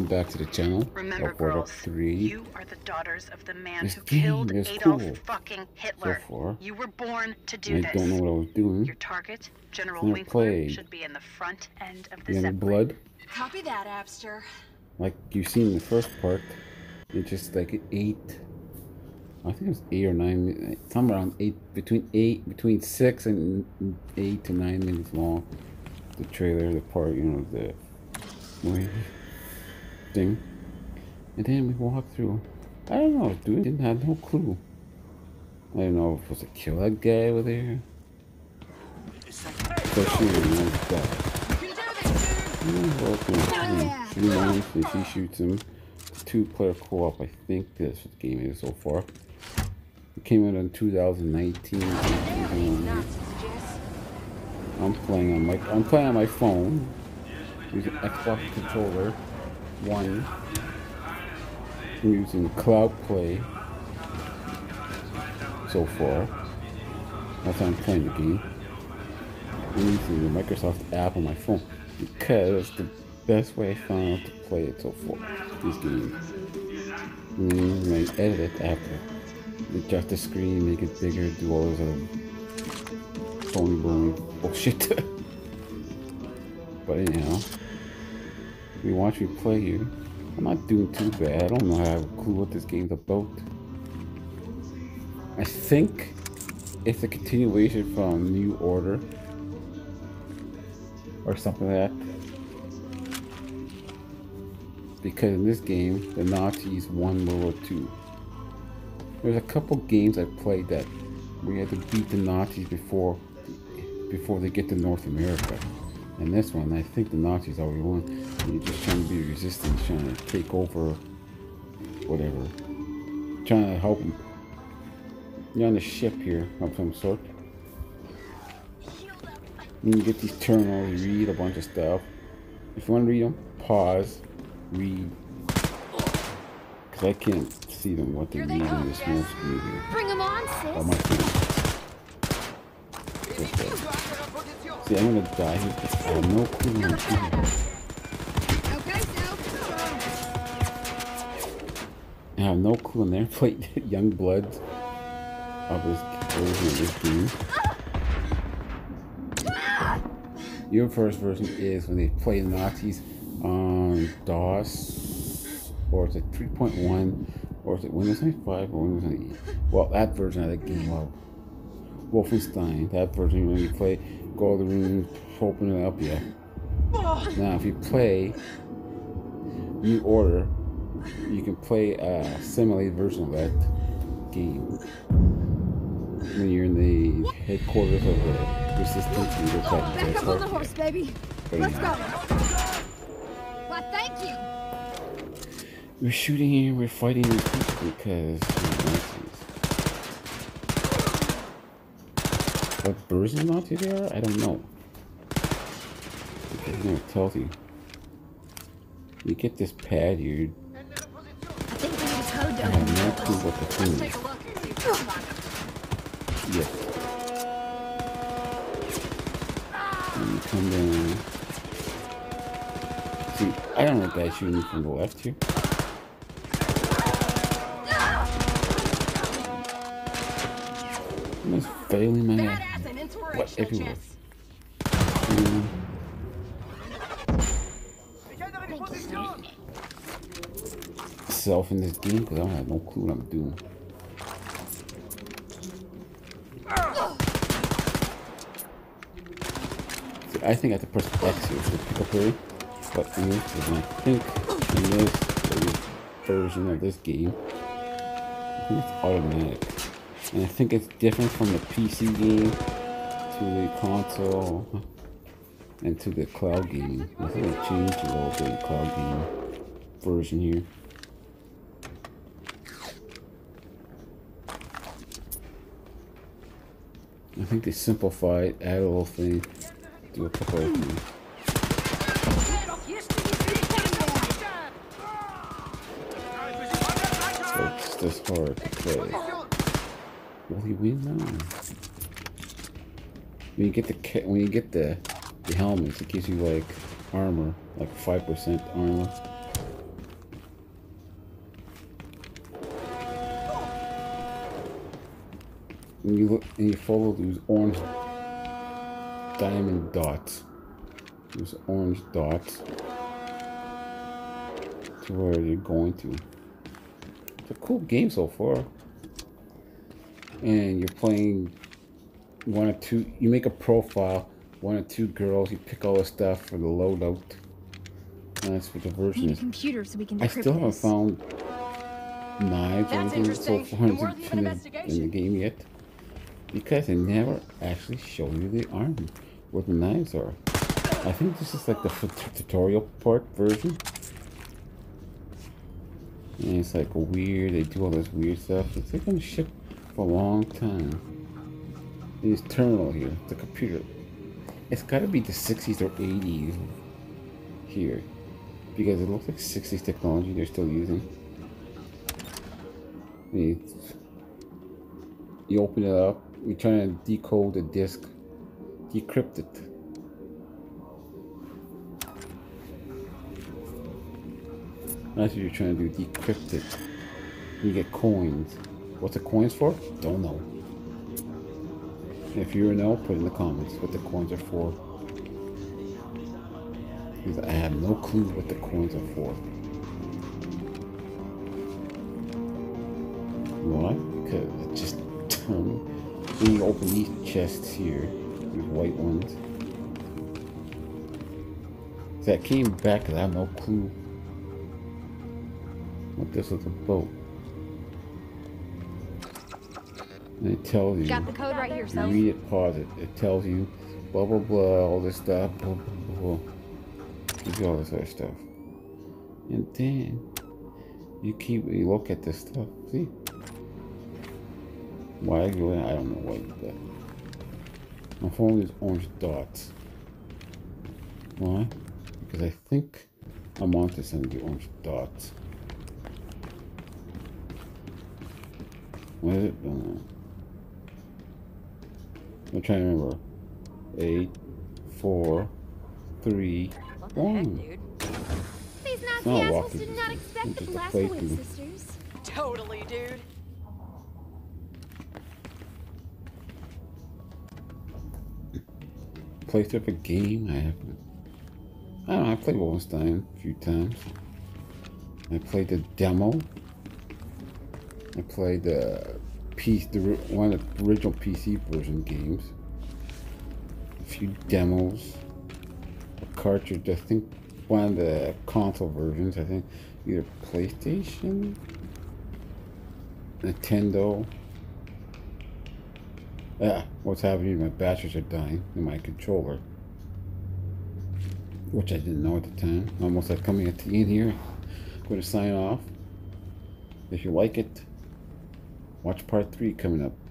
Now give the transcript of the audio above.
back to the channel. Remember, girls, 3. You are the daughters of the man who killed Adolf fucking Hitler. So far. You were born to do this. I don't know what I was doing. Your target, General Winkler, should be in the front end of the Youngblood. Copy that, Abster. Like you've seen in the first part, it's just like 8. I think it was 8 or 9, somewhere around 8, between 6 and 8 to 9 minutes long. The trailer, the part, you know, the movie thing. And then we walked through. I don't know, dude. Didn't have no clue. I don't know if it was to kill that guy over there. Especially when he died. If he shoots him. 2-player co-op. I think that's what the game is so far. It came out in 2019. I'm playing on my phone using Xbox controller 1. I'm using Cloud Play so far. That's how I'm playing the game. I'm using the Microsoft app on my phone because the best way I found to play it so far. This game. And I edit it after. Adjust the screen, make it bigger, do all this other phony bullshit. But anyhow, we watch me play here. I'm not doing too bad. I don't know. I have a clue what this game's about. I think it's a continuation from New Order or something like that. Because in this game, the Nazis won World War II. There's a couple games I played that we had to beat the Nazis before they get to North America. And this one, I think the Nazis already won. You're just trying to be resistant, trying to take over, whatever. Trying to help them. You're on a ship here of some sort. You can get these terminals, read a bunch of stuff. If you want to read them, pause, read. Because I can't see them, what they read in this small screen here. Bring them on, sis. On my phone. Okay. See, I'm gonna die here because I have no clue what I'm doing. I have no clue in there. Played Youngblood of this version of this game. Your first version is when they play the Nazis on DOS, or is it 3.1, or is it Windows 95 or Windows 98? Well, that version of the game, well, Wolfenstein, that version when you play, go to the room, open it up, yeah. Now, if you play New Order, you can play a simulated version of that game when you're in the headquarters of the Resistance. You look like back up on the horse, baby. Let's go. Why, thank you. We're shooting here, we're fighting these people because what version of Nazis they are? I don't know. Because it never tells you. You get this pad here. I have no clue what the thing is. Yes. And you come down. See, I don't know if guys shooting me from the left here. I'm just failing my what everywhere. Self in this game because I don't have no clue what I'm doing. See, I think I have to press X here to pick up her. But in this, I think in this version of this game, I think it's automatic. And I think it's different from the PC game to the console and to the cloud game. I think it changed a little bit, the cloud game version here. I think they simplified, add a little thing, do a couple of things. So it's just hard to play. Will he win now? When you get the helmets, it gives you like armor, like 5% armor. And you look and you follow those orange diamond dots. Those orange dots to where you're going to. It's a cool game so far. And you're playing one or two. You make a profile. One or two girls. You pick all the stuff for the loadout. And that's what the version Need a is. computer so we can I decrypt still haven't this. found knives or anything so far in the game yet, because they never actually show you the arm where the knives are. I think this is like the tutorial part version, and it's like weird. They do all this weird stuff. It's like gonna ship for a long time. This terminal here, the computer, it's got to be the 60s or 80s here, because it looks like 60s technology they're still using. You open it up, you're trying to decode the disk, decrypt it. That's what you're trying to do, decrypt it. You get coins. What's the coins for? Don't know. If you know, put in the comments what the coins are for. Because I have no clue what the coins are for. Why? Because it just tell me. When you open these chests here, these white ones. So I came back because I have no clue what this is about. And it tells you. Got the code right here, You read it, pause it. It tells you blah blah blah, all this stuff, blah blah blah. Gives you all this other stuff. And then you look at this stuff. See? Why I go in, I don't know why I did that. I'm following these orange dots. Why? Because I think I'm onto some of the orange dots. What is it? Don't know. I'm trying to remember. 8, 4, 3, What the 1. heck, dude? These Nazi assholes did not expect the Blazkowicz sisters. Totally, dude. Played through a game. I haven't. I don't know. I played Wolfenstein a few times. I played the demo. I played one of the original PC version games. A few demos. A cartridge. I think one of the console versions. I think either PlayStation, Nintendo. Yeah, what's happening? My batteries are dying in my controller, which I didn't know at the time. Almost like coming at the end here. I'm going to sign off. If you like it, watch part 3 coming up.